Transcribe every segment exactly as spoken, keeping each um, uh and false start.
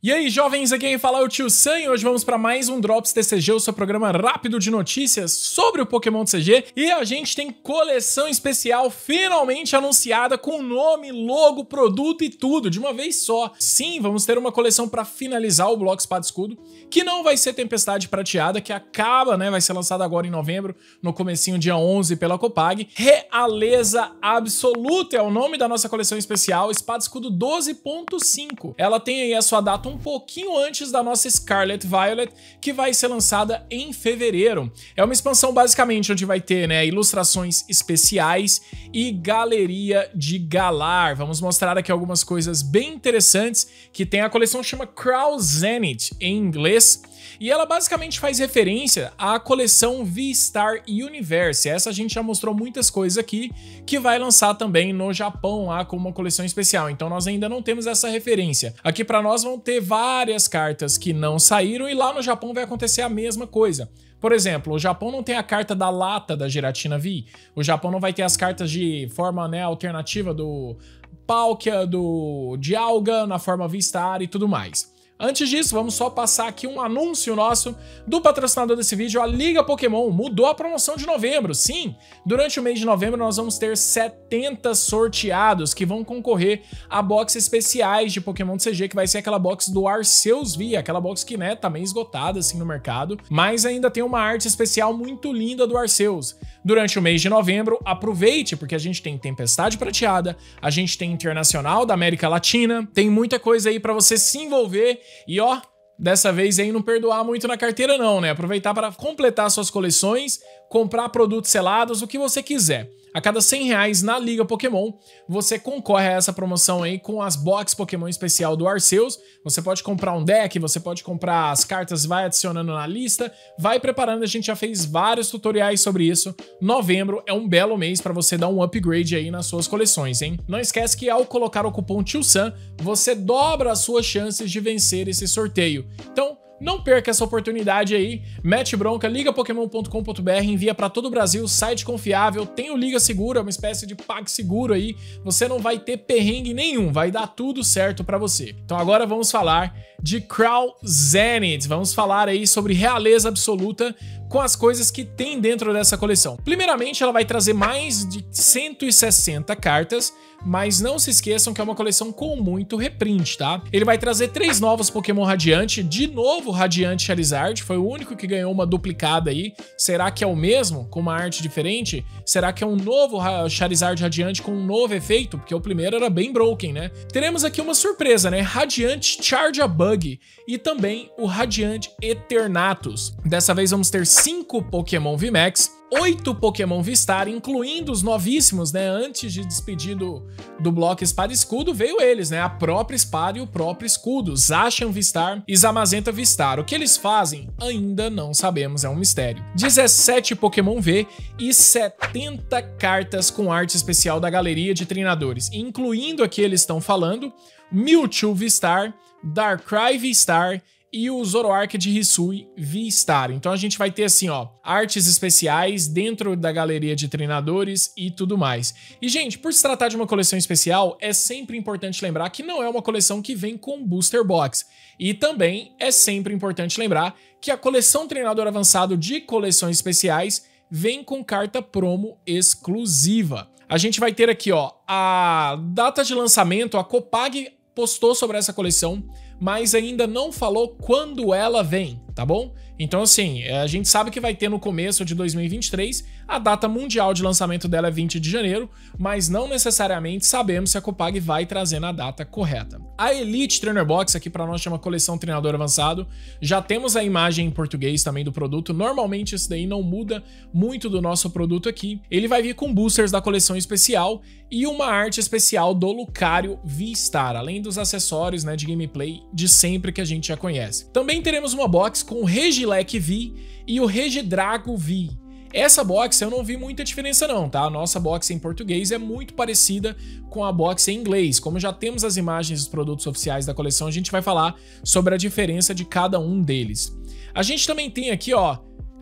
E aí, jovens, aqui quem fala é o Tio Sam e hoje vamos para mais um Drops T C G, o seu programa rápido de notícias sobre o Pokémon T C G. E a gente tem coleção especial finalmente anunciada com nome, logo, produto e tudo, de uma vez só. Sim, vamos ter uma coleção para finalizar o bloco Espada e Escudo, que não vai ser Tempestade Prateada, que acaba, né, vai ser lançada agora em novembro, no comecinho dia onze pela Copag. Realeza Absoluta é o nome da nossa coleção especial, Espada e Escudo doze ponto cinco. Ela tem aí a sua data um pouquinho antes da nossa Scarlet Violet, que vai ser lançada em fevereiro. É uma expansão basicamente onde vai ter, né, ilustrações especiais e galeria de Galar. Vamos mostrar aqui algumas coisas bem interessantes, que tem a coleção chama Crown Zenith em inglês, e ela basicamente faz referência à coleção V-Star Universe. Essa a gente já mostrou muitas coisas aqui, que vai lançar também no Japão lá com uma coleção especial. Então nós ainda não temos essa referência. Aqui para nós vão ter várias cartas que não saíram e lá no Japão vai acontecer a mesma coisa. Por exemplo, o Japão não tem a carta da lata da Giratina V. O Japão não vai ter as cartas de forma, né, alternativa do Palkia, do Dialga na forma V-Star e tudo mais. Antes disso, vamos só passar aqui um anúncio nosso do patrocinador desse vídeo, a Liga Pokémon. Mudou a promoção de novembro, sim! Durante o mês de novembro nós vamos ter setenta sorteados que vão concorrer a boxes especiais de Pokémon T C G, que vai ser aquela box do Arceus V, aquela box que, né, tá meio esgotada assim no mercado, mas ainda tem uma arte especial muito linda do Arceus. Durante o mês de novembro, aproveite, porque a gente tem Tempestade Prateada, a gente tem Internacional da América Latina, tem muita coisa aí pra você se envolver. E ó, dessa vez aí não perdoar muito na carteira não, né? Aproveitar para completar suas coleções, comprar produtos selados, o que você quiser. A cada cem reais na Liga Pokémon, você concorre a essa promoção aí com as box Pokémon especial do Arceus. Você pode comprar um deck, você pode comprar as cartas, vai adicionando na lista, vai preparando, a gente já fez vários tutoriais sobre isso. Novembro é um belo mês para você dar um upgrade aí nas suas coleções, hein? Não esquece que ao colocar o cupom Tio Sam, você dobra as suas chances de vencer esse sorteio. Então, não perca essa oportunidade aí, mete bronca, liga pokémon ponto com ponto br, envia para todo o Brasil, site confiável, tem o Liga Seguro, é uma espécie de PagSeguro aí, você não vai ter perrengue nenhum, vai dar tudo certo para você. Então agora vamos falar de Crown Zenith, vamos falar aí sobre Realeza Absoluta com as coisas que tem dentro dessa coleção. Primeiramente, ela vai trazer mais de cento e sessenta cartas, mas não se esqueçam que é uma coleção com muito reprint, tá? Ele vai trazer três novos Pokémon Radiante, de novo Radiante Charizard, foi o único que ganhou uma duplicada aí. Será que é o mesmo, com uma arte diferente? Será que é um novo Charizard Radiante com um novo efeito? Porque o primeiro era bem broken, né? Teremos aqui uma surpresa, né? Radiante Charjabug e também o Radiante Eternatus. Dessa vez vamos ter cinco Pokémon V MAX, oito Pokémon V-Star, incluindo os novíssimos, né? Antes de despedir do, do bloco Espada e Escudo, veio eles, né? A própria Espada e o próprio Escudo, Zacian V-Star e Zamazenta V-Star. O que eles fazem? Ainda não sabemos, é um mistério. dezessete Pokémon V e setenta cartas com arte especial da galeria de treinadores, incluindo aqui eles estão falando Mewtwo V-Star, Darkrai V-Star e o Zoroark de Hisui V-Star. Então a gente vai ter assim, ó, artes especiais dentro da galeria de treinadores e tudo mais. E gente, por se tratar de uma coleção especial, é sempre importante lembrar que não é uma coleção que vem com Booster Box. E também é sempre importante lembrar que a coleção Treinador Avançado de coleções especiais vem com carta promo exclusiva. A gente vai ter aqui, ó, a data de lançamento, a Copag postou sobre essa coleção, mas ainda não falou quando ela vem, tá bom? Então assim, a gente sabe que vai ter no começo de dois mil e vinte e três, a data mundial de lançamento dela é vinte de janeiro, mas não necessariamente sabemos se a Copag vai trazer na data correta. A Elite Trainer Box aqui para nós chama Coleção Treinador Avançado, já temos a imagem em português também do produto, normalmente isso daí não muda muito do nosso produto aqui. Ele vai vir com boosters da coleção especial e uma arte especial do Lucario V-Star, além dos acessórios, né, de gameplay de sempre que a gente já conhece. Também teremos uma box com o Regieleki V e o Regidrago V. Essa box eu não vi muita diferença não, tá? A nossa box em português é muito parecida com a box em inglês. Como já temos as imagens dos produtos oficiais da coleção, a gente vai falar sobre a diferença de cada um deles. A gente também tem aqui, ó,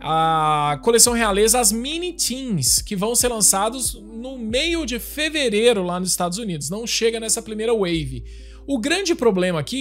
a coleção Realeza, as Mini Teens, que vão ser lançados no meio de fevereiro lá nos Estados Unidos. Não chega nessa primeira wave. O grande problema aqui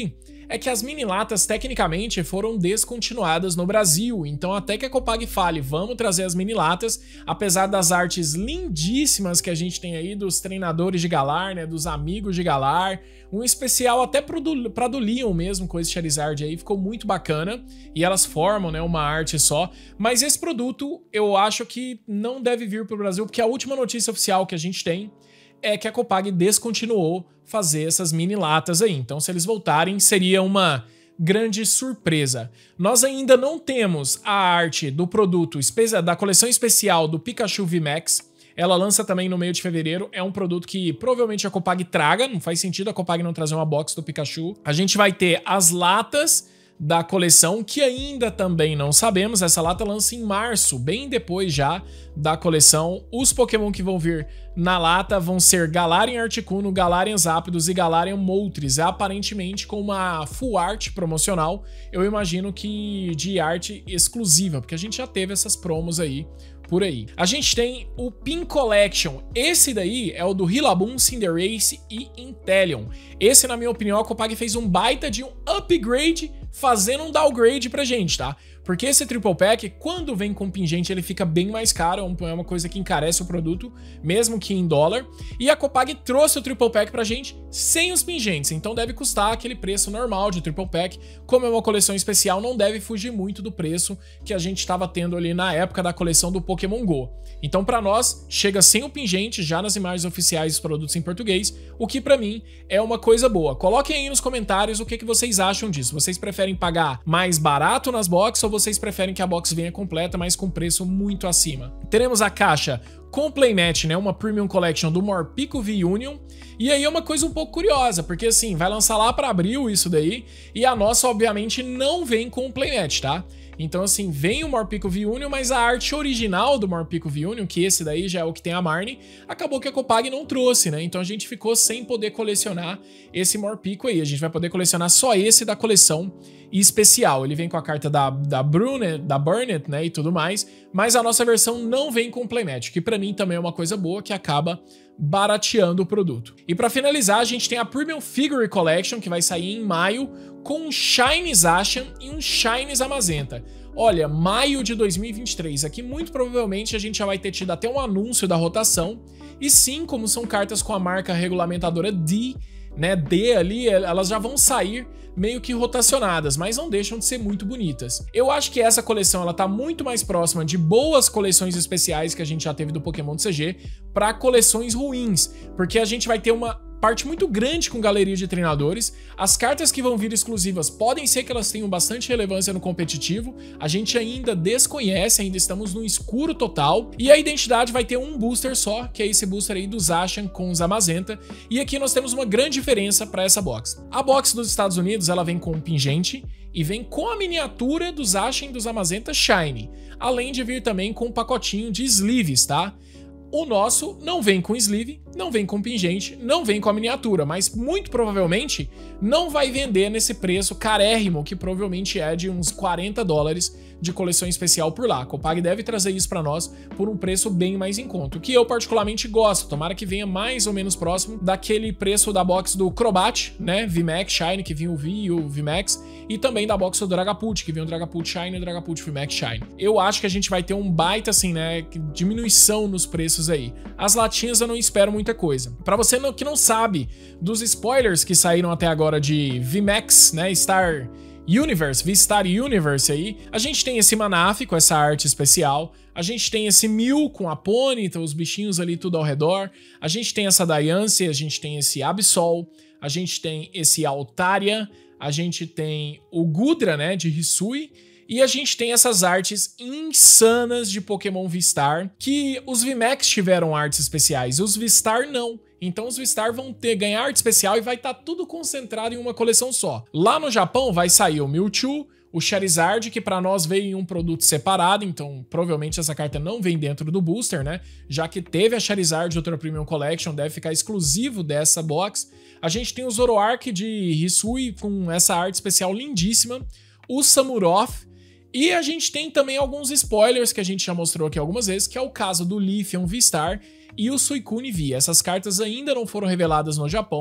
é que as mini-latas tecnicamente foram descontinuadas no Brasil, então até que a Copag fale, vamos trazer as mini-latas, apesar das artes lindíssimas que a gente tem aí dos treinadores de Galar, né, dos amigos de Galar, um especial até pro do, pra do Leon mesmo com esse Charizard aí, ficou muito bacana, e elas formam, né, uma arte só, mas esse produto eu acho que não deve vir pro Brasil, porque a última notícia oficial que a gente tem é que a Copag descontinuou fazer essas mini-latas aí, então se eles voltarem seria uma grande surpresa. Nós ainda não temos a arte do produto da coleção especial do Pikachu V MAX. Ela lança também no meio de fevereiro, é um produto que provavelmente a Copag traga, não faz sentido a Copag não trazer uma box do Pikachu. A gente vai ter as latas da coleção, que ainda também não sabemos, essa lata lança em março, bem depois já da coleção. Os Pokémon que vão vir na lata vão ser Galarian Articuno, Galarian Zapdos e Galarian Moltres, aparentemente com uma full art promocional, eu imagino que de arte exclusiva, porque a gente já teve essas promos aí por aí. A gente tem o Pin Collection, esse daí é o do Rillaboom, Cinderace e Inteleon. Esse, na minha opinião, a Copag fez um baita de um upgrade fazendo um downgrade pra gente, tá? Porque esse Triple Pack, quando vem com pingente, ele fica bem mais caro, é uma coisa que encarece o produto, mesmo que em dólar. E a Copag trouxe o Triple Pack pra gente sem os pingentes, então deve custar aquele preço normal de Triple Pack. Como é uma coleção especial, não deve fugir muito do preço que a gente estava tendo ali na época da coleção do Pokémon Go. Então pra nós, chega sem o pingente, já nas imagens oficiais dos produtos em português, o que pra mim é uma coisa boa. Coloquem aí nos comentários o que, que vocês acham disso. Vocês preferem pagar mais barato nas boxes ou vocês preferem que a box venha completa, mas com preço muito acima? Teremos a caixa com Playmat, né, uma Premium Collection do Morpeko V-Union, e aí é uma coisa um pouco curiosa, porque assim, vai lançar lá para abril isso daí, e a nossa obviamente não vem com o Playmat, tá? Então assim, vem o Morpeko V-Union, mas a arte original do Morpeko V-Union, que esse daí já é o que tem a Marnie, acabou que a Copag não trouxe, né? Então a gente ficou sem poder colecionar esse Morpeko aí. A gente vai poder colecionar só esse da coleção especial. Ele vem com a carta da, da Brunet, da Burnett, né, e tudo mais, mas a nossa versão não vem com Playmat, que pra mim também é uma coisa boa, que acaba barateando o produto. E pra finalizar, a gente tem a Premium Figure Collection, que vai sair em maio, com um Shiny Zacian e um Shiny Zamazenta. Olha, maio de dois mil e vinte e três, aqui muito provavelmente a gente já vai ter tido até um anúncio da rotação, e sim, como são cartas com a marca regulamentadora D, né, D ali, elas já vão sair meio que rotacionadas, mas não deixam de ser muito bonitas. Eu acho que essa coleção ela tá muito mais próxima de boas coleções especiais que a gente já teve do Pokémon T C G para coleções ruins, porque a gente vai ter uma parte muito grande com galeria de treinadores. As cartas que vão vir exclusivas podem ser que elas tenham bastante relevância no competitivo, a gente ainda desconhece, ainda estamos no escuro total, e a identidade vai ter um booster só, que é esse booster aí do Zacian com Zamazenta, e aqui nós temos uma grande diferença para essa box. A box dos Estados Unidos ela vem com um pingente e vem com a miniatura do Zacian e do Zamazenta Shiny, além de vir também com um pacotinho de sleeves, tá? O nosso não vem com sleeve, não vem com pingente, não vem com a miniatura, mas muito provavelmente não vai vender nesse preço carérrimo, que provavelmente é de uns quarenta dólares de coleção especial por lá. A Copag deve trazer isso para nós por um preço bem mais em conta, o que eu particularmente gosto. Tomara que venha mais ou menos próximo daquele preço da box do Crobat, né, V MAX Shine, que vinha o V e o V MAX, e também da box do Dragapult, que vinha o Dragapult Shine e o Dragapult V MAX Shine. Eu acho que a gente vai ter um baita, assim, né, diminuição nos preços aí. As latinhas eu não espero muita coisa. Para você que não sabe dos spoilers que saíram até agora de V MAX, né, Star Universe, V-Star Universe aí, a gente tem esse Manaphy com essa arte especial, a gente tem esse Mew com a Ponyta, os bichinhos ali tudo ao redor, a gente tem essa Diancie, a gente tem esse Absol, a gente tem esse Altaria, a gente tem o Gudra, né, de Hisui, e a gente tem essas artes insanas de Pokémon V-Star, que os V MAX tiveram artes especiais, e os V-Star não. Então os V-Star vão ter, ganhar arte especial e vai estar tá tudo concentrado em uma coleção só. Lá no Japão vai sair o Mewtwo, o Charizard, que para nós veio em um produto separado, então provavelmente essa carta não vem dentro do booster, né? Já que teve a Charizard Ultra Premium Collection, deve ficar exclusivo dessa box. A gente tem o Zoroark de Hisui com essa arte especial lindíssima, o Samurott, e a gente tem também alguns spoilers que a gente já mostrou aqui algumas vezes, que é o caso do Leafeon V-Star e o Suicune V. Essas cartas ainda não foram reveladas no Japão.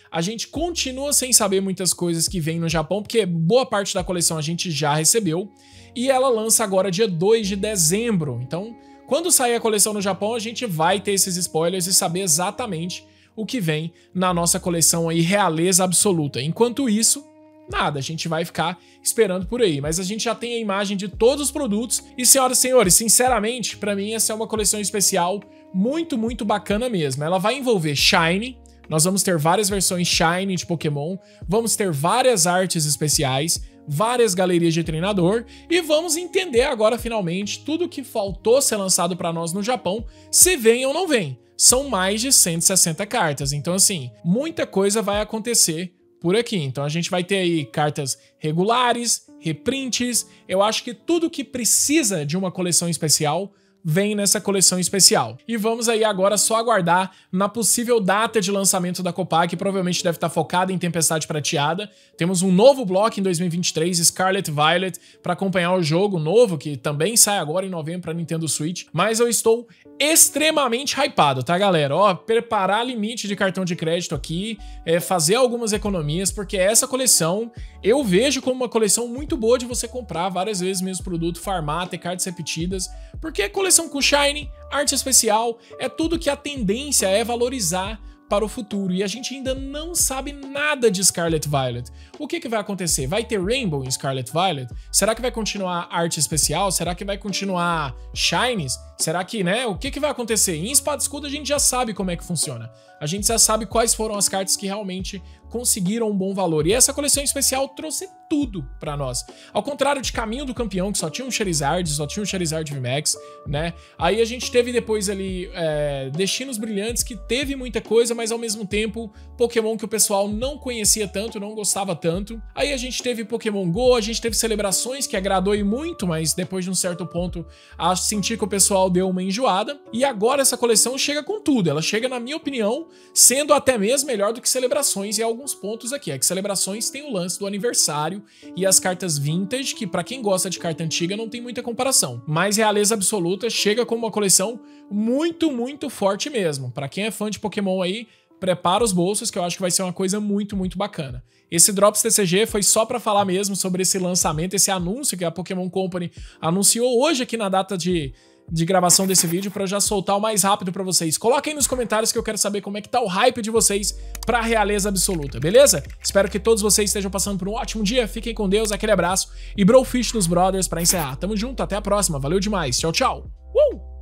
A gente continua sem saber muitas coisas que vem no Japão, porque boa parte da coleção a gente já recebeu. E ela lança agora dia dois de dezembro. Então, quando sair a coleção no Japão, a gente vai ter esses spoilers e saber exatamente o que vem na nossa coleção aí, realeza absoluta. Enquanto isso, nada, a gente vai ficar esperando por aí. Mas a gente já tem a imagem de todos os produtos. E, senhoras e senhores, sinceramente, pra mim essa é uma coleção especial muito, muito bacana mesmo. Ela vai envolver Shiny. Nós vamos ter várias versões Shiny de Pokémon. Vamos ter várias artes especiais, várias galerias de treinador. E vamos entender agora, finalmente, tudo que faltou ser lançado pra nós no Japão, se vem ou não vem. São mais de cento e sessenta cartas. Então, assim, muita coisa vai acontecer por aqui. Então a gente vai ter aí cartas regulares, reprints. Eu acho que tudo que precisa de uma coleção especial vem nessa coleção especial. E vamos aí agora só aguardar na possível data de lançamento da Copa, que provavelmente deve estar focada em Tempestade Prateada. Temos um novo bloco em dois mil e vinte e três, Scarlet Violet, para acompanhar o jogo novo, que também sai agora em novembro para Nintendo Switch. Mas eu estou extremamente hypado, tá, galera? Ó, preparar limite de cartão de crédito aqui, é, fazer algumas economias, porque essa coleção eu vejo como uma coleção muito boa de você comprar várias vezes o mesmo produto, farmar, ter cartas repetidas, porque é coleção com Shiny, arte especial, é tudo que a tendência é valorizar para o futuro, e a gente ainda não sabe nada de Scarlet Violet. O que que vai acontecer? Vai ter Rainbow em Scarlet Violet? Será que vai continuar arte especial? Será que vai continuar Shinies? Será que, né? O que que vai acontecer? Em Espada e Escudo a gente já sabe como é que funciona. A gente já sabe quais foram as cartas que realmente conseguiram um bom valor. E essa coleção especial trouxe tudo pra nós. Ao contrário de Caminho do Campeão, que só tinha um Charizard, só tinha um Charizard V MAX, né? Aí a gente teve depois ali é, Destinos Brilhantes, que teve muita coisa, mas ao mesmo tempo Pokémon que o pessoal não conhecia tanto, não gostava tanto. Aí a gente teve Pokémon Go, a gente teve Celebrações, que agradou e muito, mas depois de um certo ponto, a sentir que o pessoal deu uma enjoada. E agora essa coleção chega com tudo. Ela chega, na minha opinião, sendo até mesmo melhor do que Celebrações em alguns pontos aqui. É que Celebrações tem o lance do aniversário e as cartas vintage, que pra quem gosta de carta antiga não tem muita comparação. Mas Realeza Absoluta chega com uma coleção muito, muito forte mesmo. Pra quem é fã de Pokémon aí, prepara os bolsos, que eu acho que vai ser uma coisa muito, muito bacana. Esse Drops T C G foi só pra falar mesmo sobre esse lançamento, esse anúncio que a Pokémon Company anunciou hoje aqui na data de... de gravação desse vídeo, pra eu já soltar o mais rápido pra vocês. Coloquem aí nos comentários que eu quero saber como é que tá o hype de vocês pra Realeza Absoluta, beleza? Espero que todos vocês estejam passando por um ótimo dia, fiquem com Deus, aquele abraço e Brofish dos Brothers pra encerrar. Tamo junto, até a próxima, valeu demais, tchau, tchau! Uh!